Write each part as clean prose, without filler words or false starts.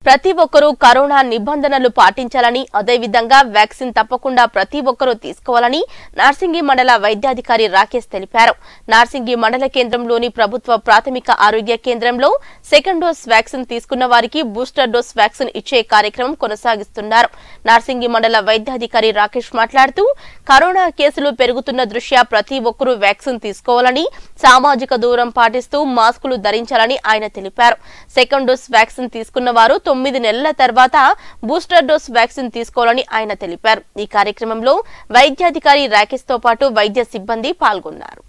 ప్రతి ఒక్కరూ కరోనా నిబంధనలు పాటించాలని అదేవిధంగా వ్యాక్సిన్ తప్పకుండా ప్రతి ఒక్కరూ తీసుకోవాలని నార్సింగి మండల వైద్యాధికారి రాకేష్ తెలిపారు. నార్సింగి మండల కేంద్రంలోని ప్రభుత్వ ప్రాథమిక ఆరోగ్య కేంద్రంలో సెకండ్ డోస్ వ్యాక్సిన్ తీసుకున్న వారికి బూస్టర్ డోస్ వ్యాక్సిన్ ఇచ్చే కార్యక్రమం కొనసాగిస్తున్నారు. నార్సింగి మండల వైద్యాధికారి రాకేష్ మాట్లాడుతూ కరోనా కేసులు పెరుగుతున్న దృష్ట్యా ప్రతి ఒక్కరూ వ్యాక్సిన్ తీసుకోవాలని, సామాజిక దూరం పాటిస్తూ మాస్కులు ధరించాలని ఆయన తెలిపారు. సెకండ్ డోస్ వ్యాక్సిన్ తీసుకున్న వారు 9 నెలల తర్వాత బూస్టర్ డోస్ వ్యాక్సిన్ తీసుకోవాలని ఆయన తెలిపారు. ఈ కార్యక్రమంలో వైద్యాధికారి రాకేష్ తో పాటు వైద్య సిబ్బంది పాల్గొన్నారు.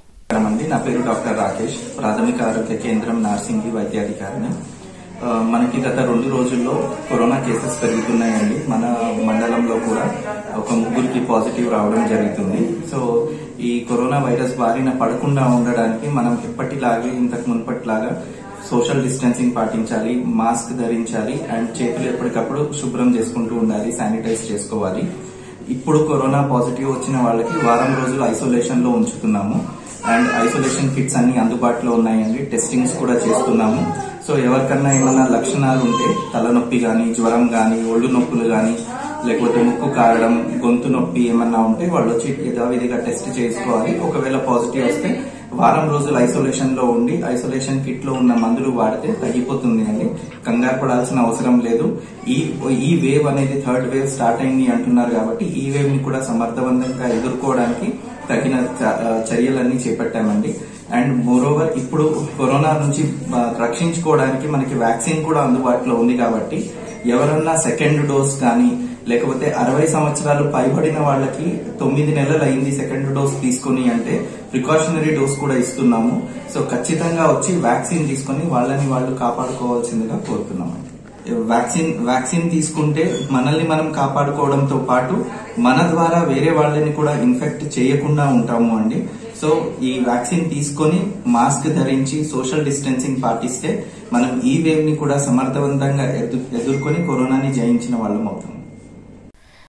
నా పేరు డాక్టర్ రాకేష్, ప్రాథమిక ఆరోగ్య కేంద్రం నార్సింగి వైద్యాధికారిని. మనకి గత 2 రోజుల్లో కరోనా కేసెస్ పెరుగుతున్నాయండి. మన మండలంలో కూడా ఒక 3 పాజిటివ్ రావడం జరుగుతుంది. సో ఈ కరోనా వైరస్ బారిన పడకుండా ఉండడానికి మనం ఎప్పటిలాగే ఇంతకు మునుపటిలాగా సోషల్ డిస్టెన్సింగ్ పాటించాలి, మాస్క్ ధరించాలి అండ్ చేతులు ఎప్పటికప్పుడు శుభ్రం చేసుకుంటూ ఉండాలి, శానిటైజ్ చేసుకోవాలి. ఇప్పుడు కరోనా పాజిటివ్ వచ్చిన వాళ్ళకి వారం రోజులు ఐసోలేషన్ లో ఉంచుతున్నాము అండ్ ఐసోలేషన్ కిట్స్ అన్ని అందుబాటులో ఉన్నాయండి. టెస్టింగ్స్ కూడా చేస్తున్నాము. సో ఎవరికన్నా ఏమన్నా లక్షణాలు ఉంటే తలనొప్పి గాని, జ్వరం గాని, ఒళ్ళు నొప్పులు గాని, లేకపోతే ముక్కు కారడం, గొంతు నొప్పి ఏమన్నా ఉంటే వాళ్ళు వచ్చి యథావిధిగా టెస్ట్ చేసుకోవాలి. ఒకవేళ పాజిటివ్ వస్తే వారం రోజులు ఐసోలేషన్ లో ఉండి ఐసోలేషన్ కిట్ లో ఉన్న మందులు వాడితే తగ్గిపోతుంది అండి. కంగారు పడాల్సిన అవసరం లేదు. ఈ వేవ్ అనేది 3rd వేవ్ స్టార్ట్ అయింది అంటున్నారు కాబట్టి ఈ వేవ్ ని కూడా సమర్థవంతంగా ఎదుర్కోవడానికి తగిన చర్యలన్నీ చేపట్టామండి. అండ్ మోరోవర్ ఇప్పుడు కరోనా నుంచి రక్షించుకోవడానికి మనకి వ్యాక్సిన్ కూడా అందుబాటులో ఉంది కాబట్టి ఎవరన్నా సెకండ్ డోస్ కానీ లేకపోతే 60 సంవత్సరాలు పైబడిన వాళ్ళకి 9 నెలలు అయింది సెకండ్ డోస్ తీసుకుని అంటే ప్రికాషనరీ డోస్ కూడా ఇస్తున్నాము. సో ఖచ్చితంగా వచ్చి వ్యాక్సిన్ తీసుకుని వాళ్ళని వాళ్ళు కాపాడుకోవాల్సిందిగా కోరుతున్నామండి. వ్యాక్సిన్ తీసుకుంటే మనల్ని మనం కాపాడుకోవడంతో పాటు మన ద్వారా వేరే వాళ్ళని కూడా ఇన్ఫెక్ట్ చేయకుండా ఉంటాము అండి. సో ఈ వ్యాక్సిన్ తీసుకొని మాస్క్ ధరించి సోషల్ డిస్టెన్సింగ్ పాటిస్తే మనం ఈ వేవ్ ని కూడా సమర్థవంతంగా ఎదుర్కొని కరోనాని జయించిన వాళ్ళం అవుతాం.